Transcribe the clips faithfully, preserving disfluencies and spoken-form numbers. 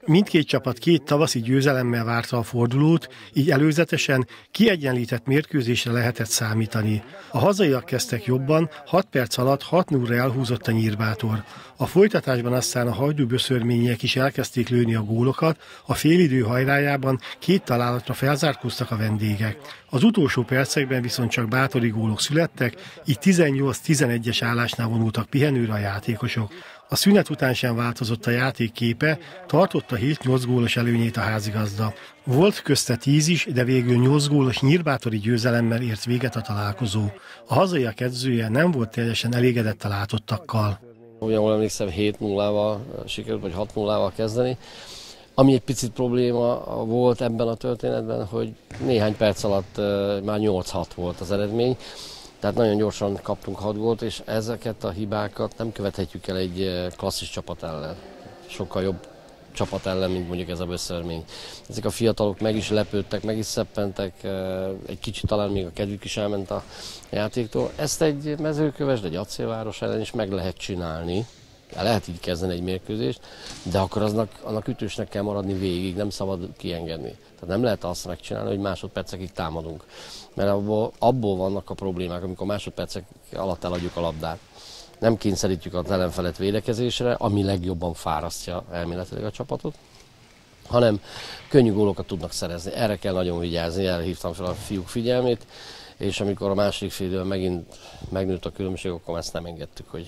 Mindkét csapat két tavaszi győzelemmel várta a fordulót, így előzetesen kiegyenlített mérkőzésre lehetett számítani. A hazaiak kezdtek jobban, hat perc alatt hat nullra elhúzott a Nyírbátor. A folytatásban aztán a Hajdú-Böszörményiek is elkezdték lőni a gólokat, a félidő hajrájában két találatra felzárkóztak a vendégek. Az utolsó percekben viszont csak bátori gólok születtek, így tizennyolc tizenegyes állásnál vonultak pihenőre a játékosok. A szünet után sem változott a játék képe, tartotta hét nyolc gólos előnyét a házigazda. Volt közte tíz is, de végül nyolc gólos nyírbátori győzelemmel ért véget a találkozó. A hazaiak edzője nem volt teljesen elégedett a látottakkal. Ugyanúgy emlékszem, hét nullával sikerült, vagy hat nullával kezdeni. Ami egy picit probléma volt ebben a történetben, hogy néhány perc alatt már nyolc hat volt az eredmény. Tehát nagyon gyorsan kaptunk hat gólt, és ezeket a hibákat nem követhetjük el egy klasszis csapat ellen. Sokkal jobb csapat ellen, mint mondjuk ez a Böszörmény. Ezek a fiatalok meg is lepődtek, meg is szeppentek, egy kicsit talán még a kedvük is elment a játéktól. Ezt egy Mezőkövesd, egy Acélváros ellen is meg lehet csinálni. Lehet így kezdeni egy mérkőzést, de akkor aznak, annak ütősnek kell maradni végig, nem szabad kiengedni. Tehát nem lehet azt megcsinálni, hogy másodpercekig támadunk. Mert abból, abból vannak a problémák, amikor másodpercek alatt eladjuk a labdát. Nem kényszerítjük az ellenfelet védekezésre, ami legjobban fárasztja elméletileg a csapatot, hanem könnyű gólokat tudnak szerezni. Erre kell nagyon vigyázni, erre hívtam fel a fiúk figyelmét, és amikor a második fél időben megint megnőtt a különbség, akkor ezt nem engedtük, hogy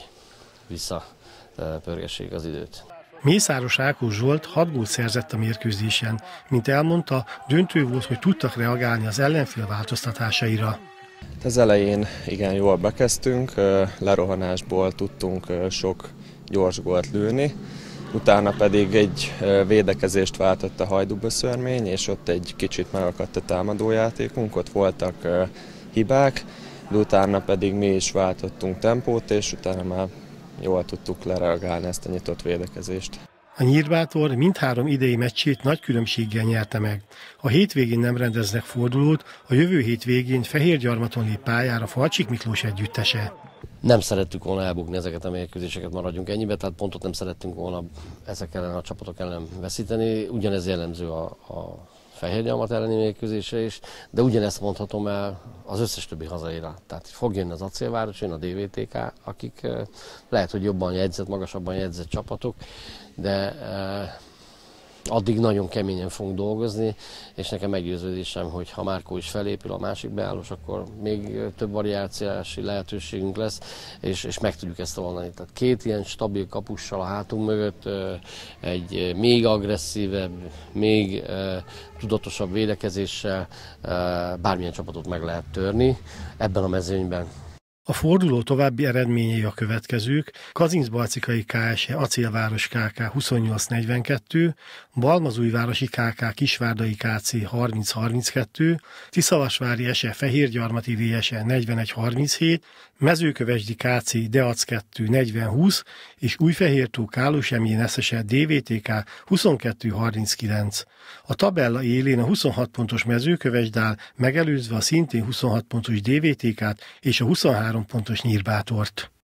visszapörgessék az időt. Mészáros Ákos Zsolt hat gólt szerzett a mérkőzésen. Mint elmondta, döntő volt, hogy tudtak reagálni az ellenfél változtatásaira. Az elején igen jól bekezdtünk, lerohanásból tudtunk sok gyors gólt lőni, utána pedig egy védekezést váltott a Hajdú-Böszörmény, és ott egy kicsit megakadt a támadójátékunk, ott voltak hibák, de utána pedig mi is váltottunk tempót, és utána már jól tudtuk lereagálni ezt a nyitott védekezést. A Nyírbátor mindhárom idei meccsét nagy különbséggel nyerte meg. A hétvégén nem rendeznek fordulót, a jövő hétvégén Fehérgyarmaton lép pályára Falcsik Miklós együttese. Nem szerettük volna elbukni ezeket a mérkőzéseket, maradjunk ennyibe, tehát pontot nem szerettünk volna ezek ellen a csapatok ellen veszíteni. Ugyanez jellemző a, a Fehérgyarmat elleni mérkőzésre is, de ugyanezt mondhatom el az összes többi hazaira. Tehát fog jönni az Acélváros, jön a dé vé té ká, akik lehet, hogy jobban jegyzett, magasabban jegyzett csapatok, de eh, addig nagyon keményen fogunk dolgozni, és nekem meggyőződésem, hogy ha Márkó is felépül a másik beállós, akkor még több variáciási lehetőségünk lesz, és, és meg tudjuk ezt oldani. Tehát két ilyen stabil kapussal a hátunk mögött, eh, egy még agresszívebb, még eh, tudatosabb védekezéssel eh, bármilyen csapatot meg lehet törni ebben a mezőnyben. A forduló további eredményei a következők: Kazincbarcikai ká es e Acélváros ká ká huszonnyolc negyvenkettő, Balmazújvárosi ká ká Kisvárdai ká cé harminc harminckettő, Tiszavasvári es e Fehérgyarmati vé es e negyvenegy harminchét, Mezőkövesdi ká cé Deac kettő negyven húsz és Újfehértó Kálosemjén es es e dé vé té ká huszonkettő harminckilenc. A tabella élén a huszonhat pontos Mezőkövesd áll, megelőzve a szintén huszonhat pontos dé vé té kát és a huszonhárom pontos Nyírbátort.